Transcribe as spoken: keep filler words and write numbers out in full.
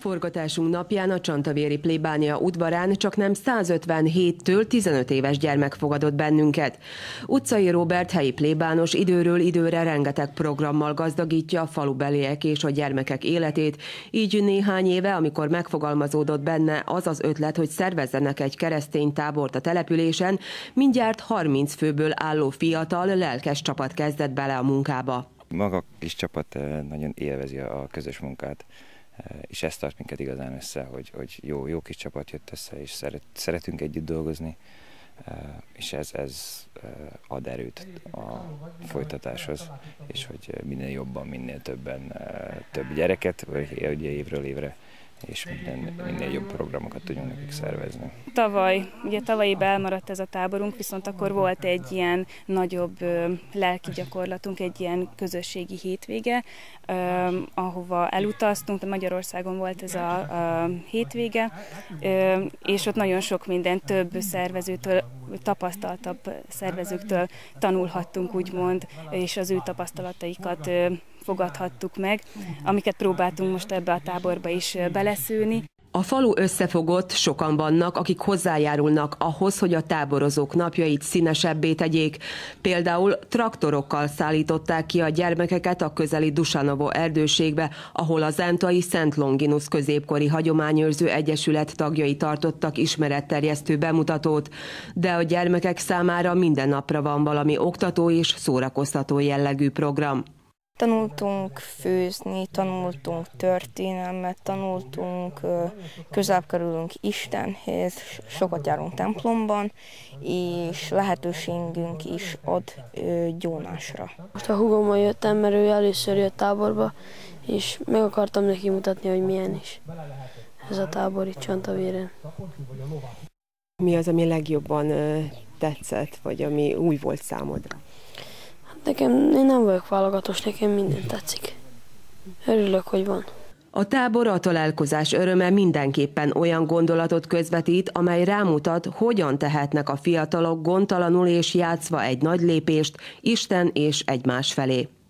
Forgatásunk napján a Csantavéri plébánia udvarán csaknem százötvenhéttől tizenöt éves gyermek fogadott bennünket. Utcai Róbert helyi plébános időről időre rengeteg programmal gazdagítja a falubeliek és a gyermekek életét, így néhány éve, amikor megfogalmazódott benne az az ötlet, hogy szervezzenek egy keresztény tábort a településen, mindjárt harminc főből álló fiatal, lelkes csapat kezdett bele a munkába. Maga a kis csapat nagyon élvezi a közös munkát, és ez tart minket igazán össze, hogy, hogy jó, jó kis csapat jött össze, és szeret, szeretünk együtt dolgozni, és ez, ez ad erőt a folytatáshoz, és hogy minél jobban, minél többen, több gyereket, vagy ugye évről évre, és minden, minél jobb programokat tudjunk nekik szervezni. Tavaly, ugye tavalyiban elmaradt ez a táborunk, viszont akkor volt egy ilyen nagyobb ö, lelki gyakorlatunk, egy ilyen közösségi hétvége, ö, ahova elutaztunk, de Magyarországon volt ez a, a hétvége, ö, és ott nagyon sok minden, több szervezőtől, tapasztaltabb szervezőktől tanulhattunk, úgymond, és az ő tapasztalataikat ö, fogadhattuk meg, amiket próbáltunk most ebbe a táborba is beleszőni. A falu összefogott, sokan vannak, akik hozzájárulnak ahhoz, hogy a táborozók napjait színesebbé tegyék. Például traktorokkal szállították ki a gyermekeket a közeli Dusanovo erdőségbe, ahol a zentai Szent Longinus középkori hagyományőrző egyesület tagjai tartottak ismeretterjesztő bemutatót, de a gyermekek számára minden napra van valami oktató és szórakoztató jellegű program. Tanultunk főzni, tanultunk történelmet, tanultunk, közelebb kerülünk Istenhez, sokat járunk templomban, és lehetőségünk is ad gyónásra. Most a húgommal jöttem, mert ő először jött táborba, és meg akartam neki mutatni, hogy milyen is ez a tábor itt Csantavéren. Mi az, ami legjobban tetszett, vagy ami új volt számodra? Nekem, én nem vagyok válogatós, nekem minden tetszik. Örülök, hogy van. A tábor, a találkozás öröme mindenképpen olyan gondolatot közvetít, amely rámutat, hogyan tehetnek a fiatalok gondtalanul és játszva egy nagy lépést Isten és egymás felé.